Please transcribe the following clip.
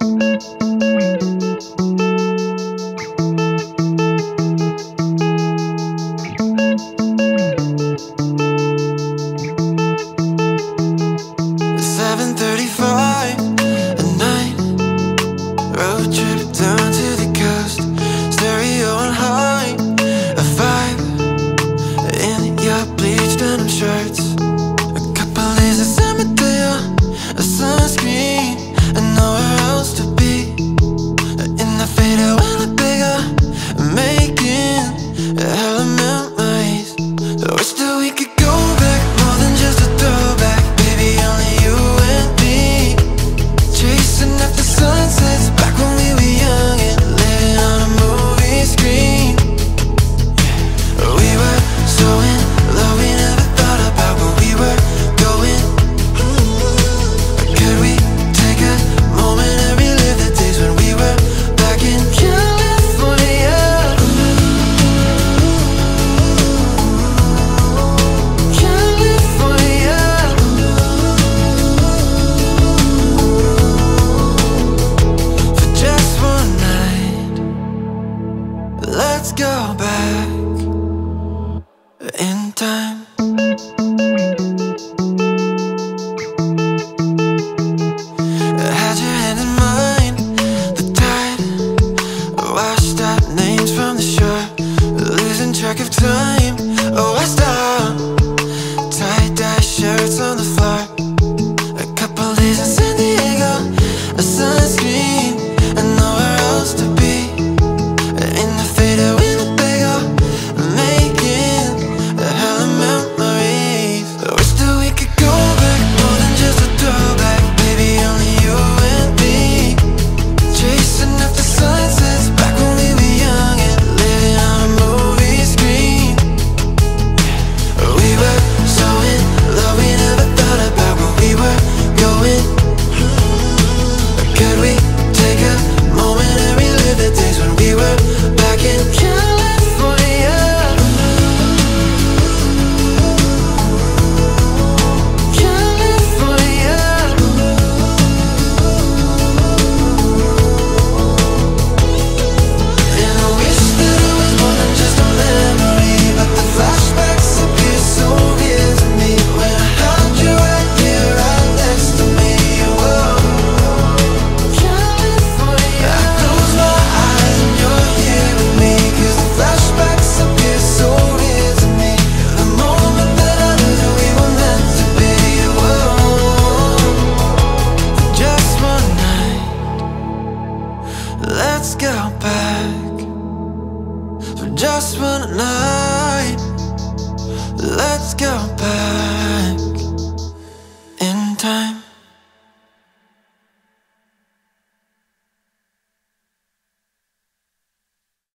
Let's go back in time. I had your hand in mine. The tide washed out names from the shore, losing track of time. Oh, I stopped. Tie-dye shirts on the floor. A couple days in San Diego, a sunscreen, and nowhere else to be. In the fade of Winnebago, making a hell of memories. I wish that we could go back, more than just a throwback. Baby, only you and me, chasing after sunsets, back when we were young and living on a movie screen. We were so in love, we never thought about where we were going. Could we take a moment and relive the days when we were back in California? California. And I wish that it was more than just a memory, but the flashbacks appear so real to me when I held you right here, right next to me. Whoa, California. I close my eyes and you're here with me, 'cause the flashbacks appear so real to me. The moment that I knew that we were meant to be. Whoa, for just one night, let's go back. For just one night, let's go back.